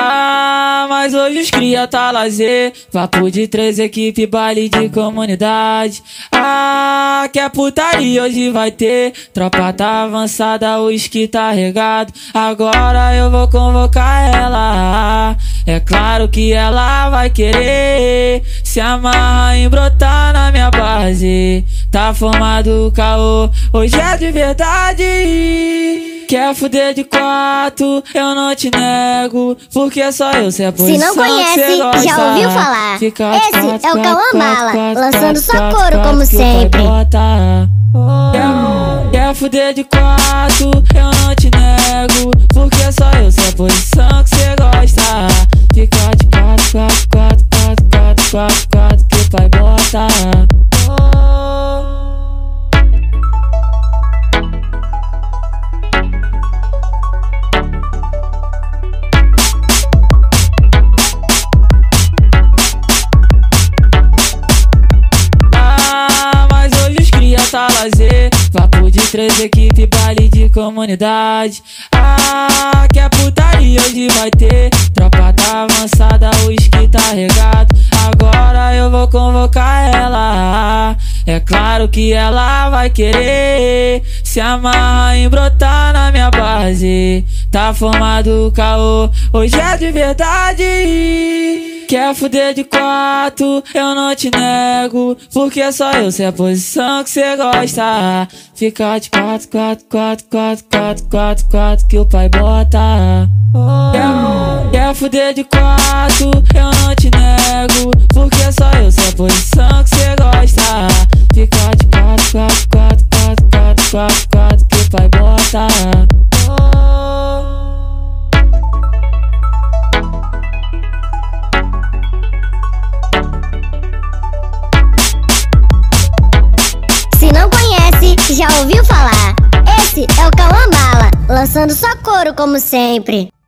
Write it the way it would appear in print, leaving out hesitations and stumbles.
Ah, mas hoje os cria tá lazer. Papo de 3 equipe, baile de comunidade. Ah, que é putaria hoje vai ter. Tropa tá avançada, o uísque tá regado. Agora eu vou convocar ela. É claro que ela vai querer se amarra em brotar na minha base. Tá formado o caô, hoje é de verdade. Quer fuder de 4, eu não te nego, porque só eu sei a posição. Se não conhece, já ouviu falar. Esse é o Cauã Mala, lançando só couro como sempre. Quer fuder de 4, eu não te nego, porque só eu sei a posição que cê gosta. Fica de 4, 4, 4, 4, 4, 4, 4, que o pai bota. Tá lazer, papo de 3 equipe, baile de comunidade. Ah, que é putaria hoje vai ter. Tropa tá avançada, o uísque tá regado. Agora eu vou convocar ela. É claro que ela vai querer se amarra em brotar na minha base. Tá formado o caô, hoje é de verdade. Quer fuder de 4, eu não te nego, porque só eu sei a posição que cê gosta. Fica de 4, 4, 4, 4, 4, 4, 4, que o pai bota. Quer fuder de 4, eu não te nego, porque só eu sei a posição que cê gosta. Fica de 4, 4, 4, 4, 4, 4, 4, que o pai bota. Se não conhece, já ouviu falar. Esse é o Cauã Mala, lançando só couro como sempre.